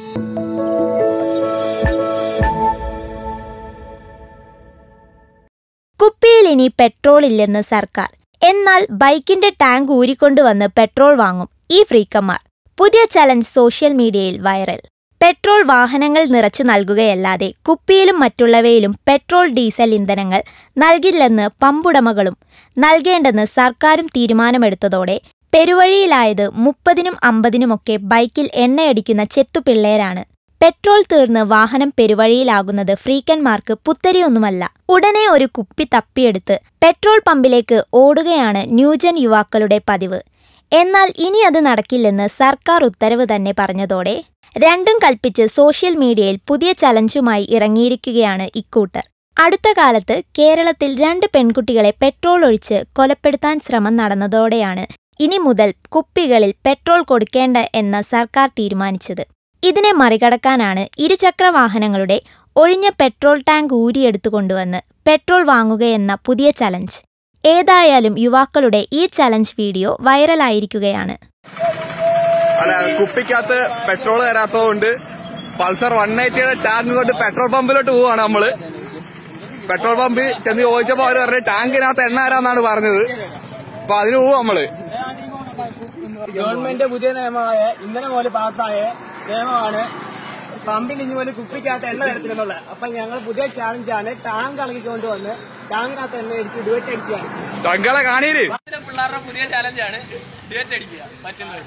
കുപ്പിയിൽ ഇനി പെട്രോൾ ഇല്ലെന്ന് സർക്കാർ. എന്നാൽ ബൈക്കിന്റെ ടാങ്ക് ഊരിക്കൊണ്ടുവന്ന് പെട്രോൾ വാങ്ങും ഈ ഫ്രീക്കന്മാർ. പുതിയ ചലഞ്ച് സോഷ്യൽ മീഡിയയിൽ വൈറൽ. പെട്രോൾ വാഹനങ്ങൾ നിറച്ചു നൽകുകയല്ലാതെ കുപ്പിയിലും മറ്റുള്ളവയിലും പെട്രോൾ ഡീസൽ ഇന്ധനങ്ങൾ നൽകില്ലെന്ന് പമ്പുടമകളും നൽകേണ്ടെന്ന് സർക്കാരും തീരുമാനമെടുത്തതോടെ പെരുവഴിയിലായത് 30-നും 50-നുമൊക്കെ ബൈക്കിൽ എണ്ണയടിക്കുന്ന ചെത്തുപിള്ളേരാണ്. പെട്രോൾ തീർന്ന് വാഹനം പെരുവഴിയിലാകുന്നത് ഫ്രീക്കന്മാർക്ക് പുത്തരിയൊന്നുമല്ല. ഉടനെ ഒരു കുപ്പി തപ്പിയെടുത്ത് പെട്രോൾ പമ്പിലേക്ക് ഓടുകയാണ് ന്യൂജൻ യുവാക്കളുടെ പതിവ്. എന്നാൽ ഇനി അത് നടക്കില്ലെന്ന് സർക്കാർ ഉത്തരവ് തന്നെ പറഞ്ഞതോടെ രണ്ടും കൽപ്പിച്ച് സോഷ്യൽ മീഡിയയിൽ പുതിയ ചലഞ്ചുമായി ഇറങ്ങിയിരിക്കുകയാണ് ഇക്കൂട്ടർ. അടുത്ത കാലത്ത് കേരളത്തിൽ 2 പെൺകുട്ടികളെ പെട്രോൾ ഒഴിച്ച് കൊലപ്പെടുത്താൻ ശ്രമം നടന്നതോടെയാണ് ഇനി മുതൽ കുപ്പികളിൽ പെട്രോൾ കൊടുക്കേണ്ട എന്ന സർക്കാർ തീരുമാനിച്ചത്. ഇതിനെ മറികടക്കാനാണ് ഇരുചക്ര വാഹനങ്ങളുടെ ഒഴിഞ്ഞ പെട്രോൾ ടാങ്ക് ഊരിയെടുത്തുകൊണ്ടുവന്ന് പെട്രോൾ വാങ്ങുകയെന്ന പുതിയ ചലഞ്ച്. ഏതായാലും യുവാക്കളുടെ ഈ ചലഞ്ച് വീഡിയോ വൈറലായിരിക്കുകയാണ്. കുപ്പിക്കകത്ത് പെട്രോൾ തരാത്തതുകൊണ്ട് പൾസർ 180 ടാങ്ക് കൊണ്ട് പെട്രോൾ പമ്പിലോട്ട് പോവാണ് നമ്മള്. പെട്രോൾ പമ്പിൽ ചെന്ന് ചോദിച്ചപ്പോ അവര് പറഞ്ഞു ടാങ്കിനകത്ത് എണ്ണ തരാന്നാണ് പറഞ്ഞത്. അപ്പൊ അതിന് പോവും നമ്മള്. ഗവൺമെന്റ് പുതിയ നിയമമായ ഇന്ധന പോലെ പാസ്സായ നിയമമാണ് പമ്പിൽ ഇനി പോലെ കുപ്പിക്കകത്ത് എണ്ണ തരത്തില്ലെന്നുള്ളത്. അപ്പൊ ഞങ്ങൾ പുതിയ ചാലഞ്ചാണ് ടാങ്ക് ഇളകിക്കൊണ്ട് വന്ന് ടാങ്കിനകത്ത് എണ്ണ അടിച്ച് ഡുവറ്റ് അടിക്കുകയാണ്. ചങ്കളെ കാണീര് പിള്ളേരുടെ പുതിയ ചാലഞ്ചാണ് ഡുവറ്റ് അടിക്കുക പറ്റുന്നത്.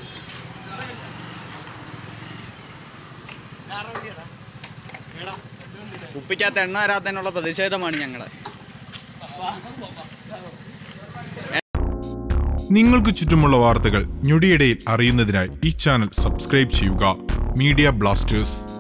കുപ്പിക്കകത്ത് എണ്ണ തരാത്തതിനുള്ള പ്രതിഷേധമാണ് ഞങ്ങള്. നിങ്ങൾക്ക് ചുറ്റുമുള്ള വാർത്തകൾ ഞൊടിയിടയിൽ അറിയുന്നതിനായി ഈ ചാനൽ സബ്സ്ക്രൈബ് ചെയ്യുക. Media Blasters.